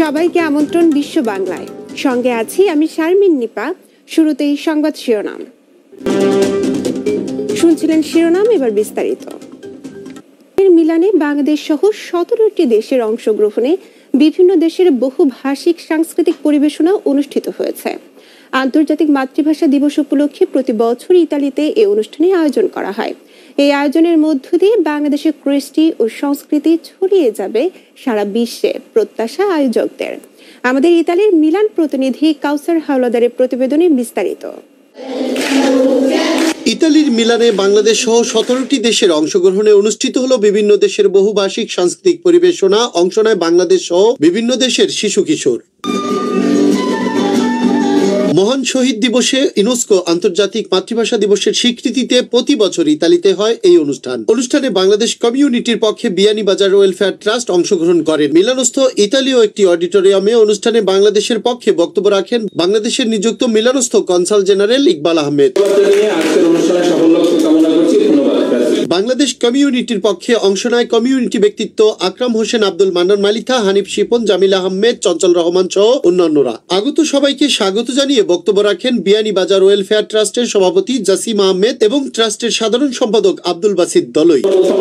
সবাইকে আমন্ত্রণ বিশ্ব বাংলায়। সঙ্গে আছি আমি শারমিন নিপা। শুরুতেই সংবাদ শিরোনাম শুনছিলেন, শিরোনাম এবার বিস্তারিত। মিলানে বাংলাদেশ সহ 17টি দেশের অংশগ্রহণে বিভিন্ন দেশের বহুভাষিক সাংস্কৃতিক পরিবেশনা অনুষ্ঠিত হয়েছে। আন্তর্জাতিক মাতৃভাষা দিবস উপলক্ষে প্রতি বছর ইতালিতে এই অনুষ্ঠানের আয়োজন করা হয়। এই আয়োজনের মধ্য দিয়ে বাংলাদেশের কৃষ্টি ও সংস্কৃতি ছড়িয়ে যাবে সারা বিশ্বে, প্রত্যাশা আয়োজকদের। আমাদের ইতালির মিলান প্রতিনিধি কাউসার হাওলাদারের প্রতিবেদনে বিস্তারিত। ইতালির মিলানে বাংলাদেশ সহ 17টি দেশের অংশগ্রহণে অনুষ্ঠিত হলো বিভিন্ন দেশের বহুভাষিক সাংস্কৃতিক পরিবেশনা। অংশ নেয় বাংলাদেশ সহ বিভিন্ন দেশের শিশু কিশোর। মহান শহীদ দিবসে ইউনেস্কো আন্তর্জাতিক মাতৃভাষা দিবসের স্বীকৃতিতে প্রতি বছর ইতালিতে হয় এই অনুষ্ঠানে বাংলাদেশ কমিউনিটির পক্ষে বিয়ানীবাজার ওয়েলফেয়ার ট্রাস্ট অংশগ্রহণ করেন। মিলানস্থ ইতালীয় একটি অডিটোরিয়ামে অনুষ্ঠানে বাংলাদেশের পক্ষে বক্তব্য রাখেন বাংলাদেশের নিযুক্ত মিলানস্থ কনসাল জেনারেল ইকবাল আহমেদ। বাংলাদেশ কমিউনিটির পক্ষে অংশ নেয় কমিউনিটি ব্যক্তিত্ব আকরাম হোসেন, আব্দুল মান্নান মালিথা, হানিফ শিপন, জামিল আহমেদ, চঞ্চল রহমান সহ অন্যান্যরা। আগত সবাইকে স্বাগত জানিয়ে বক্তব্য রাখেন বিয়ানীবাজার ওয়েলফেয়ার ট্রাস্টের সভাপতি জাসিম আহমেদ এবং ট্রাস্টের সাধারণ সম্পাদক আব্দুল বাসিত দলই।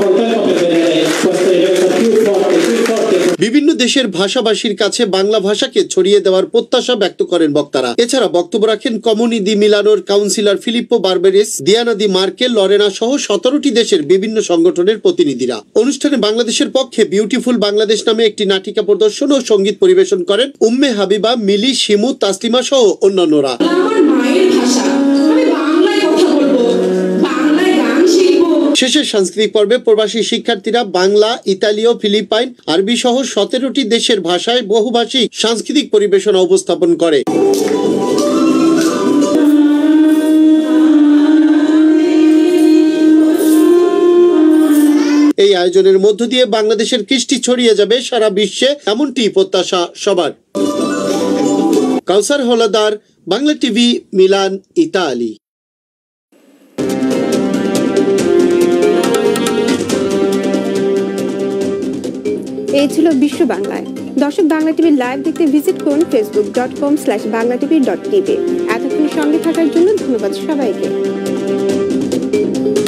বিভিন্ন দেশের ভাষাভাষীর কাছে বাংলা ভাষাকে ছড়িয়ে দেওয়ার প্রত্যাশা ব্যক্ত করেন বক্তারা। এছাড়া বক্তব্য রাখেন কমিউনি দি মিলানোর councillor Filippo Barberis, Diana De Marchi, Lorena সহ 17টি দেশের বিভিন্ন সংগঠনের প্রতিনিধিরা। অনুষ্ঠানে বাংলাদেশের পক্ষে বিউটিফুল বাংলাদেশ নামে একটি নাটিকা প্রদর্শন ও সঙ্গীত পরিবেশন করেন উম্মে হাবিবা, মিলি, শিমু, তাসলিমা সহ অন্যান্যরা। শেষে সাংস্কৃতিক পর্বে প্রবাসী শিক্ষার্থীরা বাংলা, ইতালীয়, ফিলিপাইন, আরবি সহ 17টি দেশের ভাষায় বহুভাষিক সাংস্কৃতিক পরিবেশনা উপস্থাপন করে। এই আয়োজনের মধ্য দিয়ে বাংলাদেশের কৃষ্টি ছড়িয়ে যাবে সারা বিশ্বে, এমনটি প্রত্যাশা সবার। Kawsar Howlader, Bangla TV, Milan, Italy. এই ছিল বিশ্ব বাংলায়। দর্শক, বাংলা টিভি লাইভ দেখতে ভিজিট করুন facebook.com/banglatv.tv। এতক্ষণ সঙ্গে থাকার জন্য ধন্যবাদ সবাইকে।